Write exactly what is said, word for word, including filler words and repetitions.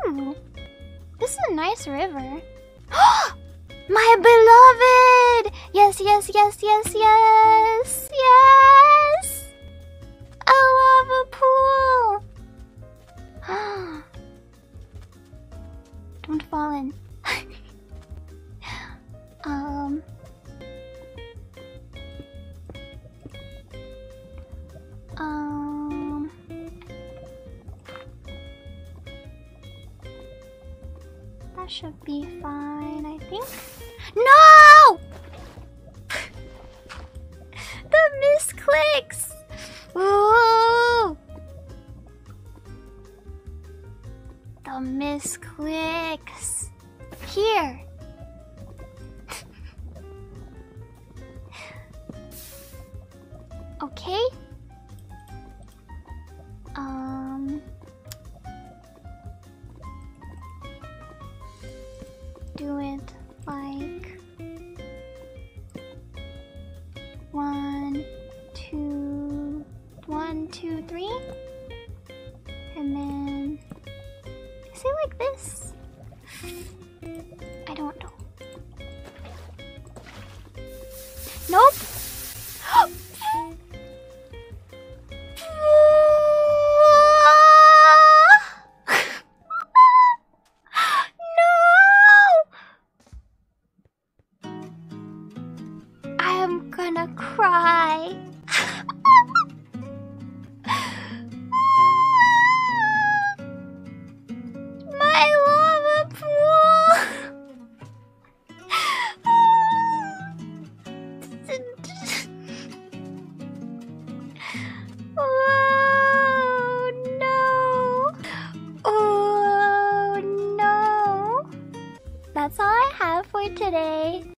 Ooh, this is a nice river. My beloved! Yes, yes, yes, yes, yes, yes! A lava pool! Don't fall in. um. Um. That should be fine, I think. No! The misclicks! Ooh! The misclicks. Here. Okay. Um. Do it like one, two, one, two, three, and then is it like this? I don't know. Nope. I'm gonna cry. My lava pool. Oh no. Oh no. That's all I have for today.